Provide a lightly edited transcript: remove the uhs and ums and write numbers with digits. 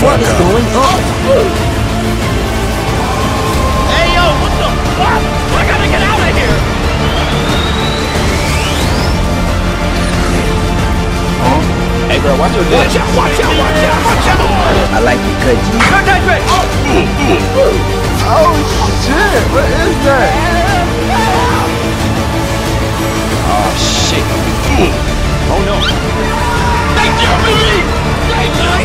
What is going on? Hey, yo, what the fuck? I gotta get out of here! Hey, girl, watch your dick. Watch out, watch out, watch out, watch out! I like your cut, G. Cut that bitch! Oh shit, what is that? Oh, shit. Oh, no. They killed me! They